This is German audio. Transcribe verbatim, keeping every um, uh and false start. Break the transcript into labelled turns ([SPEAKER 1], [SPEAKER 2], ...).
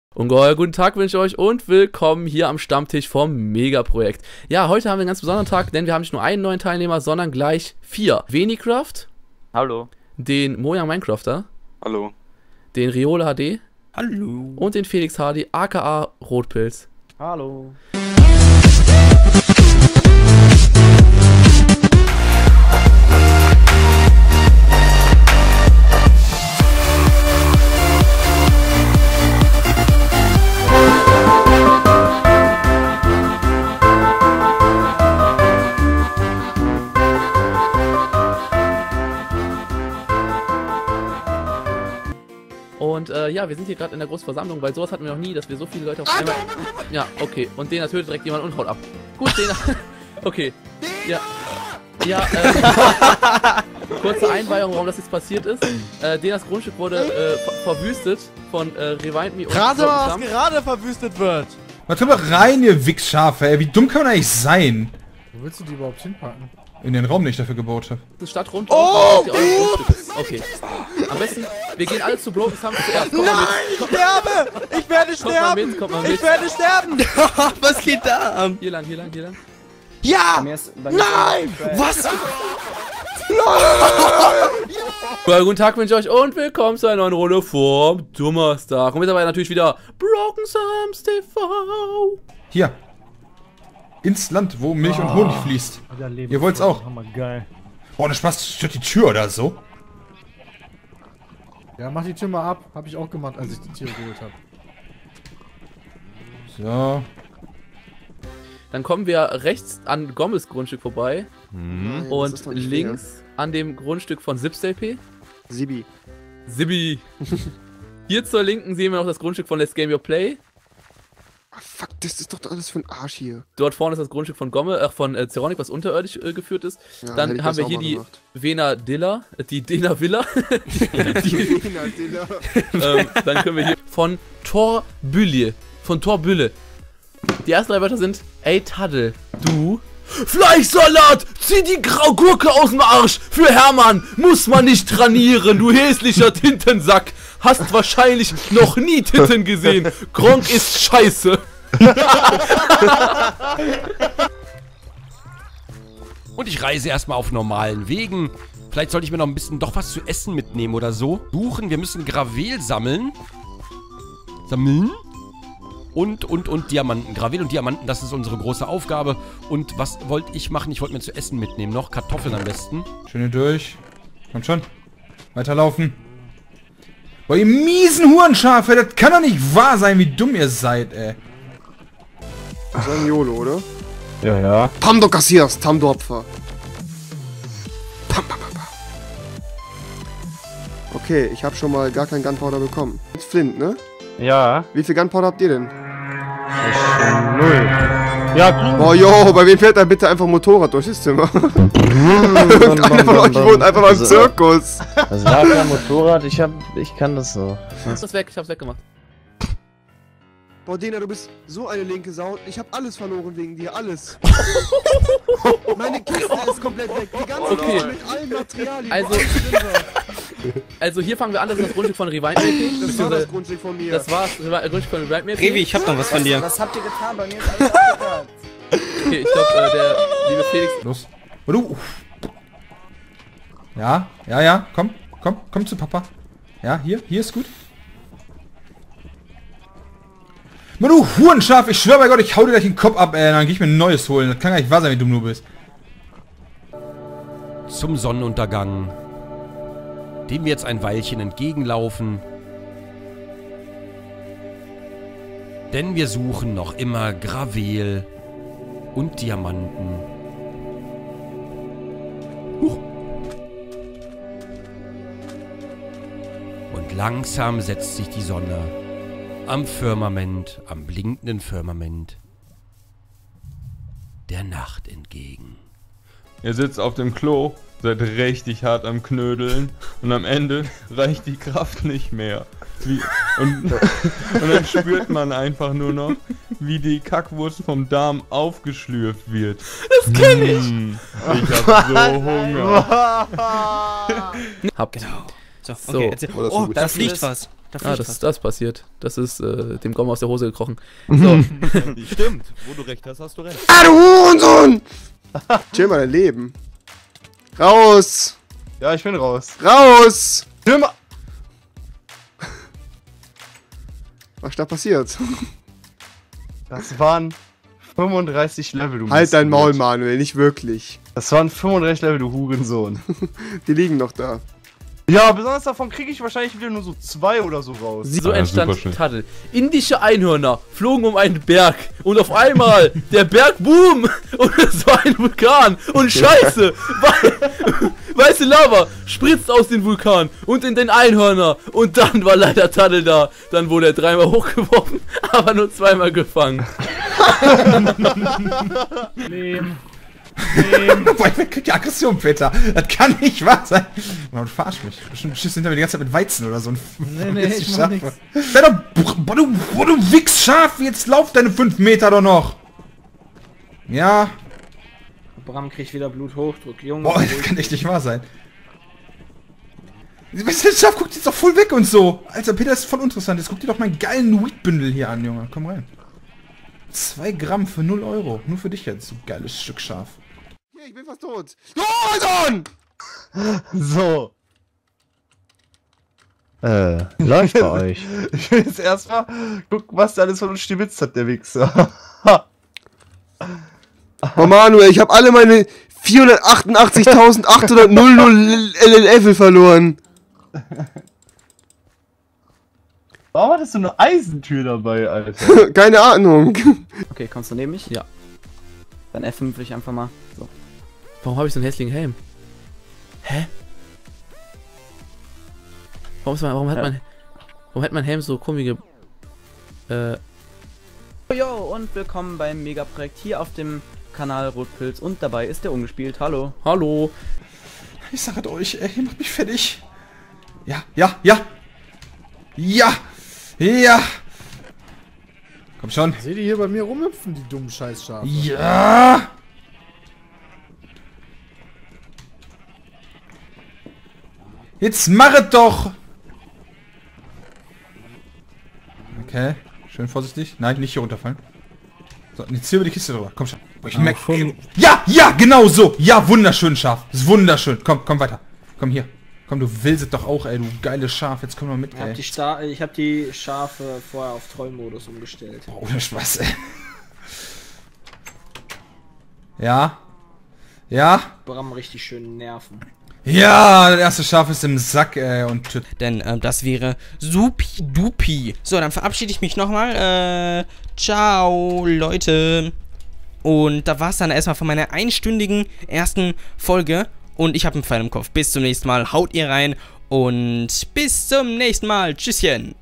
[SPEAKER 1] Ungeheuer guten Tag wünsche ich euch und willkommen hier am Stammtisch vom Megaprojekt. Ja, heute haben wir einen ganz besonderen Tag, denn wir haben nicht nur einen neuen Teilnehmer, sondern gleich vier. Venicraft.
[SPEAKER 2] Hallo.
[SPEAKER 1] Den Mojang Minecrafter.
[SPEAKER 2] Hallo.
[SPEAKER 1] Den Riole H D.
[SPEAKER 3] Hallo.
[SPEAKER 1] Und den Felix Hardy, aka Rotpilz.
[SPEAKER 3] Hallo.
[SPEAKER 1] Und äh, ja, wir sind hier gerade in der großen Versammlung, weil sowas hatten wir noch nie, dass wir so viele Leute auf einmal... Ja, okay. Und den tötet direkt jemand und haut ab. Gut, den... Okay. Ja. Ja, ähm... kurze Einweihung, warum das jetzt passiert ist. Äh, den das Grundstück wurde äh, ver verwüstet von äh, Rewind Me und...
[SPEAKER 3] Gerade was gerade verwüstet wird.
[SPEAKER 4] Warte mal rein, ihr Wichsschafe, ey. Wie dumm kann man eigentlich sein?
[SPEAKER 5] Wo willst du die überhaupt hinpacken?
[SPEAKER 4] In den Raum, den ich dafür gebaut habe.
[SPEAKER 1] Die Stadt rund.
[SPEAKER 3] Oh!
[SPEAKER 1] Die eure Grundstücke. Okay. Am besten, wir gehen alle zu Broken Thumb zuerst. Kommt mal mit.
[SPEAKER 3] Ich sterbe! Ich werde
[SPEAKER 1] Kommt mal
[SPEAKER 3] sterben!
[SPEAKER 1] mit, kommt mal mit.
[SPEAKER 3] Ich werde sterben! Was geht da ab?
[SPEAKER 1] Hier lang, hier lang, hier lang.
[SPEAKER 3] Ja! Nein! Was?
[SPEAKER 1] Ja, guten Tag wünsche ich euch und willkommen zu einer neuen Runde vom Dummerstag. Und mit dabei natürlich wieder Broken Thumbs T V.
[SPEAKER 4] Hier. Ins Land, wo Milch und Honig fließt. Ihr wollt's auch.
[SPEAKER 5] Hammer, geil.
[SPEAKER 4] Boah, das Spaß stört die Tür oder so.
[SPEAKER 5] Ja, mach die Tür mal ab. Hab ich auch gemacht, als ich die Tiere geholt habe.
[SPEAKER 4] So.
[SPEAKER 1] Dann kommen wir rechts an Gommes Grundstück vorbei.
[SPEAKER 2] Hm.
[SPEAKER 1] Und links an dem Grundstück von ZipsLP.
[SPEAKER 2] Sibi.
[SPEAKER 1] Sibi. Hier zur Linken sehen wir noch das Grundstück von Let's Game Your Play.
[SPEAKER 2] Ah, fuck, das ist doch alles für ein Arsch hier.
[SPEAKER 1] Dort vorne ist das Grundstück von Gomme, äh, von äh, Zeronic, was unterirdisch äh, geführt ist.
[SPEAKER 2] Ja,
[SPEAKER 1] Dann
[SPEAKER 2] hätte ich
[SPEAKER 1] haben wir
[SPEAKER 2] das
[SPEAKER 1] hier
[SPEAKER 2] auch
[SPEAKER 1] die
[SPEAKER 2] mal gemacht.
[SPEAKER 1] Vena Dilla, äh, die Dena Villa.
[SPEAKER 2] Die Vena Dilla.
[SPEAKER 1] ähm, dann können wir hier von Tor Bülle, von Tor Bülle. Die ersten drei Wörter sind, ey Taddel, du... Fleischsalat! Zieh die Grau Gurke aus dem Arsch! Für Hermann muss man nicht trainieren, du hässlicher Tintensack! Hast wahrscheinlich noch nie Titten gesehen! Gronk ist scheiße!
[SPEAKER 6] Und ich reise erstmal auf normalen Wegen. Vielleicht sollte ich mir noch ein bisschen doch was zu essen mitnehmen oder so. Suchen, wir müssen Gravel sammeln. Sammeln? Und, und, und Diamanten. Gravel und Diamanten, das ist unsere große Aufgabe. Und was wollte ich machen? Ich wollte mir zu essen mitnehmen noch. Kartoffeln am besten.
[SPEAKER 4] Schöne durch. Kommt schon. Weiterlaufen. Boah, ihr miesen Hurenschafe, das kann doch nicht wahr sein, wie dumm ihr seid, ey.
[SPEAKER 2] Das ist ein YOLO, oder?
[SPEAKER 3] Ja, ja.
[SPEAKER 2] Pam, du kassierst, Tam, du Opfer. Pam, pam, pam, pam. Okay, ich habe schon mal gar kein Gunpowder bekommen. Jetzt Flint, ne?
[SPEAKER 3] Ja.
[SPEAKER 2] Wie viel Gunpowder habt ihr denn?
[SPEAKER 3] Null. Ja,
[SPEAKER 2] Boah, yo, bei wem fährt da bitte einfach ein Motorrad durch das Zimmer? Irgendeiner von euch wohnt einfach mal im Zirkus.
[SPEAKER 7] Das war kein Motorrad, ich hab, ich kann das so.
[SPEAKER 1] Das ist weg, ich hab's weggemacht.
[SPEAKER 2] Boah, Dena, du bist so eine linke Sau. Ich hab alles verloren wegen dir, alles. Meine Kiste ist komplett weg. Die ganze
[SPEAKER 1] Okay.
[SPEAKER 2] Kiste mit allen Materialien.
[SPEAKER 1] Also-
[SPEAKER 2] wo alles drin war.
[SPEAKER 1] Also hier fangen wir an, das ist das Grundstück von Rewind Me.
[SPEAKER 2] Das war das
[SPEAKER 1] beziehungsweise-
[SPEAKER 2] Grundstück von mir.
[SPEAKER 1] Das war's, das Grundstück von Rewind Me.
[SPEAKER 7] Revi, ich hab noch was von dir.
[SPEAKER 5] Was habt ihr getan? Bei mir ist alles abgekackt.
[SPEAKER 1] Okay, ich glaube, äh, der liebe Felix...
[SPEAKER 4] Los. Oh, du. Ja, ja, ja. Komm, komm, komm zu Papa. Ja, hier, hier ist gut. Mann, du Hurenschaf, ich schwör bei Gott, ich hau dir gleich den Kopf ab, ey. Dann geh ich mir ein neues holen. Das kann gar nicht wahr sein, wie dumm du bist.
[SPEAKER 6] Zum Sonnenuntergang. Dem wir jetzt ein Weilchen entgegenlaufen. Denn wir suchen noch immer Gravel und Diamanten. Huch. Und langsam setzt sich die Sonne am Firmament, am blinkenden Firmament der Nacht entgegen.
[SPEAKER 8] Ihr sitzt auf dem Klo, seid richtig hart am Knödeln und am Ende reicht die Kraft nicht mehr. Wie, und, und dann spürt man einfach nur noch, wie die Kackwurst vom Darm aufgeschlürft wird.
[SPEAKER 1] Das kenn ich!
[SPEAKER 8] Hm, ich hab so Hunger.
[SPEAKER 1] Hab.
[SPEAKER 6] Genau.
[SPEAKER 9] So,
[SPEAKER 1] So.
[SPEAKER 9] okay, erzähl.
[SPEAKER 2] Oh, das ist
[SPEAKER 9] Oh,
[SPEAKER 2] gut.
[SPEAKER 9] da
[SPEAKER 2] Das
[SPEAKER 9] fliegt
[SPEAKER 2] ist-
[SPEAKER 9] was. Da
[SPEAKER 1] Ah,
[SPEAKER 9] fliegt
[SPEAKER 1] das
[SPEAKER 9] was.
[SPEAKER 1] ist das passiert. Das ist äh, dem Gom aus der Hose gekrochen. So.
[SPEAKER 10] Stimmt, wo du recht hast, hast du recht.
[SPEAKER 2] Ah, du Hurensohn! Chill mal dein Leben. Raus!
[SPEAKER 3] Ja, ich bin raus.
[SPEAKER 2] Raus!
[SPEAKER 3] Chill mal.
[SPEAKER 2] Was ist da passiert?
[SPEAKER 3] Das waren fünfunddreißig Level, du
[SPEAKER 2] Halt dein Maul,
[SPEAKER 3] Mistbrot.
[SPEAKER 2] Manuel, nicht wirklich.
[SPEAKER 3] Das waren fünfunddreißig Level, du Hurensohn.
[SPEAKER 2] Die liegen noch da.
[SPEAKER 3] Ja, besonders davon kriege ich wahrscheinlich wieder nur so zwei oder so raus.
[SPEAKER 1] So
[SPEAKER 8] Ja,
[SPEAKER 1] entstand
[SPEAKER 8] super schön.
[SPEAKER 1] Taddel. Indische Einhörner flogen um einen Berg und auf einmal der Berg boom und es war ein Vulkan und Scheiße, wei weiße Lava spritzt aus dem Vulkan und in den Einhörner und dann war leider Taddel da. Dann wurde er dreimal hochgeworfen, aber nur zweimal gefangen.
[SPEAKER 5] Leben.
[SPEAKER 4] Boah, ich krieg die Aggression, Peter. Das kann nicht wahr sein. Man, du verarsch mich. Bestimmt schießt hinter mir die ganze Zeit mit Weizen oder so.
[SPEAKER 5] Nee, nee, ich mach nix.
[SPEAKER 4] Peter, boah, du, boah, du Wichsschaf, jetzt lauf deine fünf Meter doch noch. Ja.
[SPEAKER 5] Bram kriegt wieder Bluthochdruck. Junge.
[SPEAKER 4] Boah, das kann echt nicht wahr sein. Das Schaf guckt jetzt doch voll weg und so. Alter, Peter ist voll interessant. Jetzt guck dir doch meinen geilen Weedbündel hier an, Junge. Komm rein. Zwei Gramm für null Euro. Nur für dich jetzt, du geiles Stück Schaf.
[SPEAKER 2] Hier, ich bin fast tot. Du Hurensohn!
[SPEAKER 7] So. Äh, läuft bei euch.
[SPEAKER 3] Ich will jetzt erstmal gucken, was der alles von uns stibitzt hat, der Wichser.
[SPEAKER 2] Oh Manuel, ich habe alle meine vierhundertachtundachtzigtausendachthundert L L F verloren.
[SPEAKER 3] Warum hattest du eine Eisentür dabei, Alter?
[SPEAKER 2] Keine Ahnung.
[SPEAKER 5] Okay, kommst du neben mich?
[SPEAKER 1] Ja.
[SPEAKER 5] Dann F fünf ich einfach mal. So.
[SPEAKER 1] Warum habe ich so einen hässlichen Helm? Hä? Warum, ist mein, warum, hat
[SPEAKER 5] Ja.
[SPEAKER 1] mein, warum hat mein Helm so komische... Äh...
[SPEAKER 5] Jo, und willkommen beim Megaprojekt hier auf dem Kanal Rotpilz und dabei ist der Ungespielt. Hallo.
[SPEAKER 1] Hallo.
[SPEAKER 4] Ich sag es euch, ey, ihr macht mich fertig. Ja, ja, ja. Ja. Ja. Komm schon.
[SPEAKER 5] Seht ihr hier bei mir rumhüpfen, die dummen Scheißschafe?
[SPEAKER 4] Ja. Jetzt mach es doch. Okay, schön vorsichtig. Nein, nicht hier runterfallen. So, jetzt hier über die Kiste drüber. Komm schon. Boah, ich merk, ja, ja, genau so. Ja, wunderschön, Schaf. Das ist wunderschön. Komm, komm weiter. Komm hier. Komm, du willst es doch auch, ey, du geiles Schaf. Jetzt komm mal mit,
[SPEAKER 5] Ich hab,
[SPEAKER 4] ey.
[SPEAKER 5] die Sta ich hab die Schafe vorher auf Trollmodus umgestellt.
[SPEAKER 4] Boah, ohne Spaß, ey. Ja. Ja.
[SPEAKER 5] Bram richtig schön nerven.
[SPEAKER 4] Ja, das erste Schaf ist im Sack, ey, und tschüss.
[SPEAKER 9] Denn ähm, das wäre supi-dupi. So, dann verabschiede ich mich nochmal. Äh, ciao, Leute. Und da war es dann erstmal von meiner einstündigen ersten Folge. Und ich habe einen Pfeil im Kopf. Bis zum nächsten Mal. Haut ihr rein. Und bis zum nächsten Mal. Tschüsschen.